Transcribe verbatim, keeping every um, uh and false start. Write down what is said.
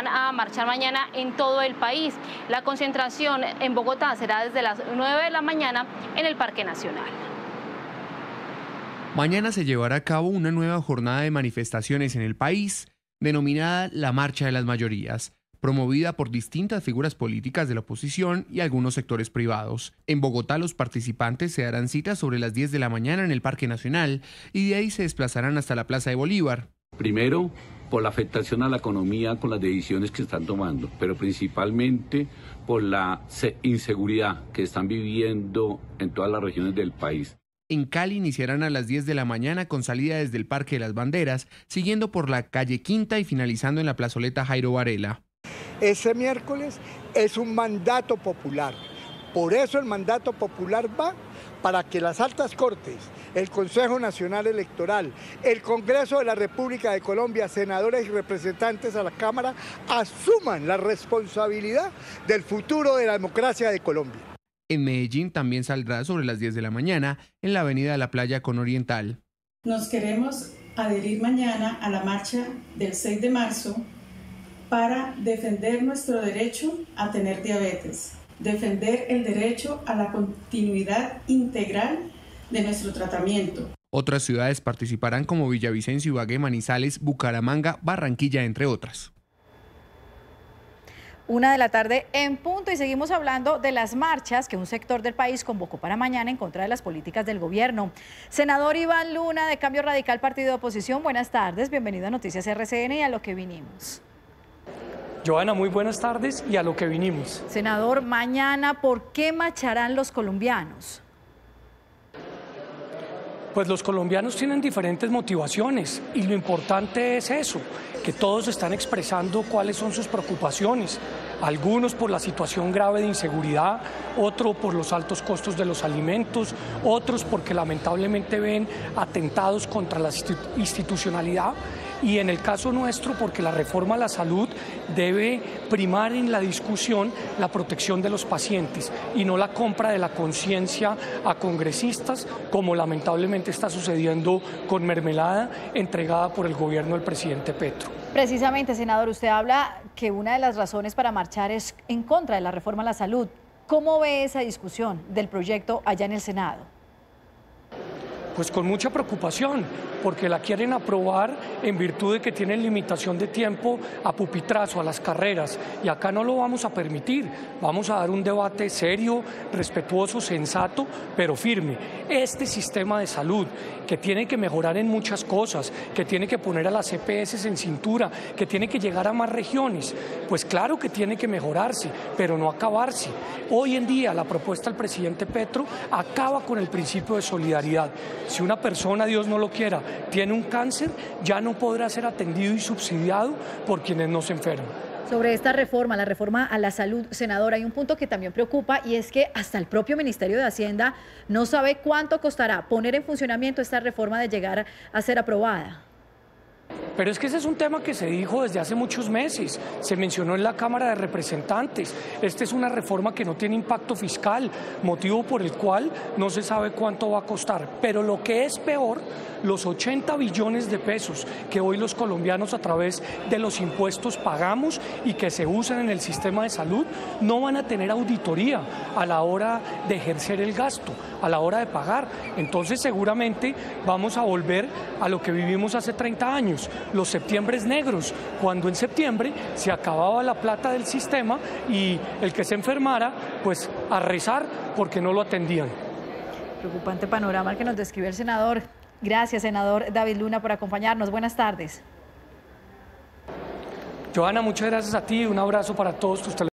van a marchar mañana en todo el país. La concentración en Bogotá será desde las nueve de la mañana en el Parque Nacional. Mañana se llevará a cabo una nueva jornada de manifestaciones en el país, denominada la Marcha de las Mayorías, promovida por distintas figuras políticas de la oposición y algunos sectores privados. En Bogotá, los participantes se darán cita sobre las diez de la mañana en el Parque Nacional y de ahí se desplazarán hasta la Plaza de Bolívar. Primero, por la afectación a la economía con las decisiones que están tomando, pero principalmente por la inseguridad que están viviendo en todas las regiones del país. En Cali iniciarán a las diez de la mañana con salida desde el Parque de las Banderas, siguiendo por la calle Quinta y finalizando en la plazoleta Jairo Varela. Ese miércoles es un mandato popular, por eso el mandato popular va para que las altas cortes, el Consejo Nacional Electoral, el Congreso de la República de Colombia, senadores y representantes a la Cámara, asuman la responsabilidad del futuro de la democracia de Colombia. En Medellín también saldrá sobre las diez de la mañana en la avenida de la Playa con Oriental. Nos queremos adherir mañana a la marcha del seis de marzo para defender nuestro derecho a tener diabetes, defender el derecho a la continuidad integral de nuestro tratamiento. Otras ciudades participarán como Villavicencio, Ibagué, Manizales, Bucaramanga, Barranquilla, entre otras. Una de la tarde en punto y seguimos hablando de las marchas que un sector del país convocó para mañana en contra de las políticas del gobierno. Senador Iván Luna, de Cambio Radical, partido de oposición, buenas tardes, bienvenido a Noticias R C N y a lo que vinimos. Joana, muy buenas tardes y a lo que vinimos. Senador, mañana, ¿por qué marcharán los colombianos? Pues los colombianos tienen diferentes motivaciones y lo importante es eso, que todos están expresando cuáles son sus preocupaciones, algunos por la situación grave de inseguridad, otros por los altos costos de los alimentos, otros porque lamentablemente ven atentados contra la institucionalidad y en el caso nuestro porque la reforma a la salud debe primar en la discusión la protección de los pacientes y no la compra de la conciencia a congresistas como lamentablemente está sucediendo con mermelada entregada por el gobierno del presidente Petro. Precisamente, senador, usted habla que una de las razones para marchar es en contra de la reforma a la salud. ¿Cómo ve esa discusión del proyecto allá en el Senado? Pues con mucha preocupación, porque la quieren aprobar en virtud de que tienen limitación de tiempo a pupitrazo, a las carreras, y acá no lo vamos a permitir. Vamos a dar un debate serio, respetuoso, sensato, pero firme. Este sistema de salud, que tiene que mejorar en muchas cosas, que tiene que poner a las E P S en cintura, que tiene que llegar a más regiones, pues claro que tiene que mejorarse, pero no acabarse. Hoy en día la propuesta del presidente Petro acaba con el principio de solidaridad. Si una persona, Dios no lo quiera, tiene un cáncer, ya no podrá ser atendido y subsidiado por quienes no se enferman. Sobre esta reforma, la reforma a la salud, senador, hay un punto que también preocupa y es que hasta el propio Ministerio de Hacienda no sabe cuánto costará poner en funcionamiento esta reforma de llegar a ser aprobada. Pero es que ese es un tema que se dijo desde hace muchos meses, se mencionó en la Cámara de Representantes. Esta es una reforma que no tiene impacto fiscal, motivo por el cual no se sabe cuánto va a costar. Pero lo que es peor, los ochenta billones de pesos que hoy los colombianos a través de los impuestos pagamos y que se usan en el sistema de salud, no van a tener auditoría a la hora de ejercer el gasto, a la hora de pagar. Entonces seguramente vamos a volver a lo que vivimos hace treinta años. Los septiembres negros, cuando en septiembre se acababa la plata del sistema y el que se enfermara, pues a rezar porque no lo atendían. Preocupante panorama el que nos describe el senador. Gracias, senador David Luna, por acompañarnos. Buenas tardes. Joana, muchas gracias a ti. Un abrazo para todos tus televidentes.